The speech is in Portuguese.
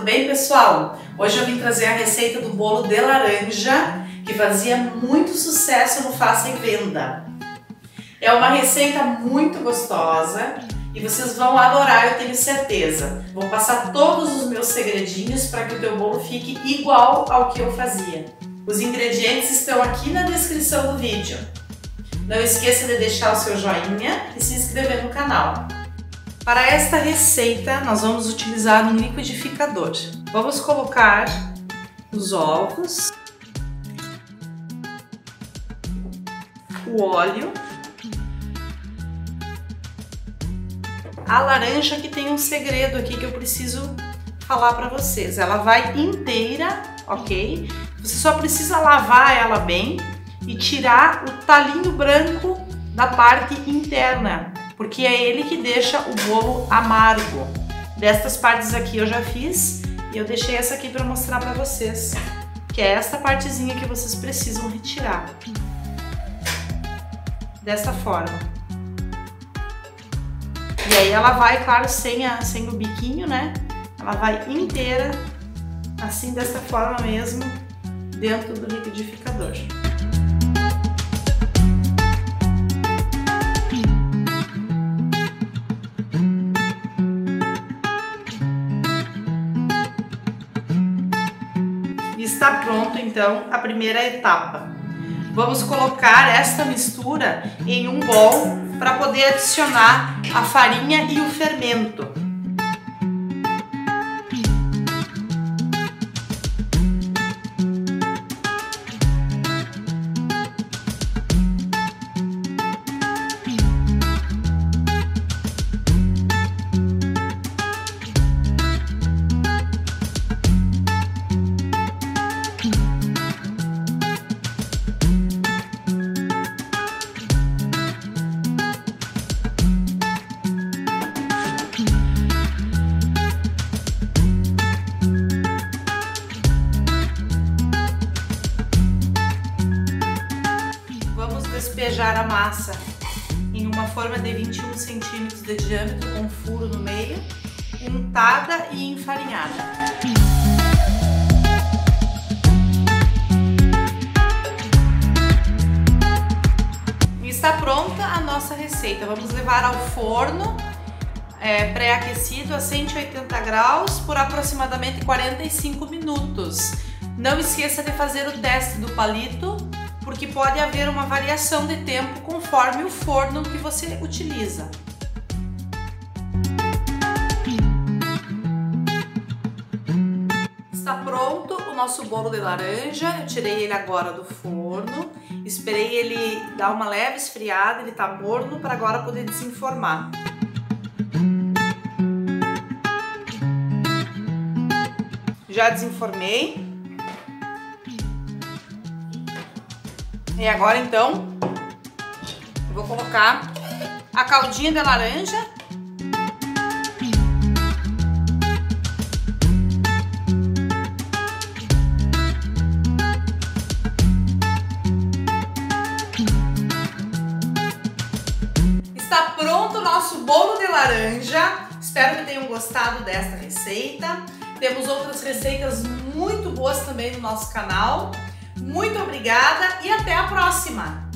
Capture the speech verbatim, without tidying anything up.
bem, pessoal? Hoje eu vim trazer a receita do bolo de laranja que fazia muito sucesso no Faça e Venda. É uma receita muito gostosa e vocês vão adorar, eu tenho certeza. Vou passar todos os meus segredinhos para que o teu bolo fique igual ao que eu fazia. Os ingredientes estão aqui na descrição do vídeo. Não esqueça de deixar o seu joinha e se inscrever no canal. Para esta receita, nós vamos utilizar um liquidificador. Vamos colocar os ovos, o óleo, a laranja, que tem um segredo aqui que eu preciso falar para vocês. Ela vai inteira, ok? Você só precisa lavar ela bem e tirar o talinho branco da parte interna, porque é ele que deixa o bolo amargo. Destas partes aqui eu já fiz e eu deixei essa aqui para mostrar para vocês, que é esta partezinha que vocês precisam retirar. Desta forma. E aí ela vai, claro, sem, a, sem o biquinho, né? Ela vai inteira, assim, desta forma mesmo, dentro do liquidificador. Está pronto, então, a primeira etapa. Vamos colocar esta mistura em um bowl para poder adicionar a farinha e o fermento. Despejar a massa em uma forma de vinte e um centímetros de diâmetro com furo no meio, untada e enfarinhada. Está pronta a nossa receita. Vamos levar ao forno é, pré-aquecido a cento e oitenta graus por aproximadamente quarenta e cinco minutos. Não esqueça de fazer o teste do palito, porque pode haver uma variação de tempo conforme o forno que você utiliza. Está pronto o nosso bolo de laranja. Eu tirei ele agora do forno, esperei ele dar uma leve esfriada, ele está morno para agora poder desenformar. Já desenformei. E agora, então, eu vou colocar a caldinha de laranja. Está pronto o nosso bolo de laranja. Espero que tenham gostado desta receita. Temos outras receitas muito boas também no nosso canal. Muito obrigada e até a próxima!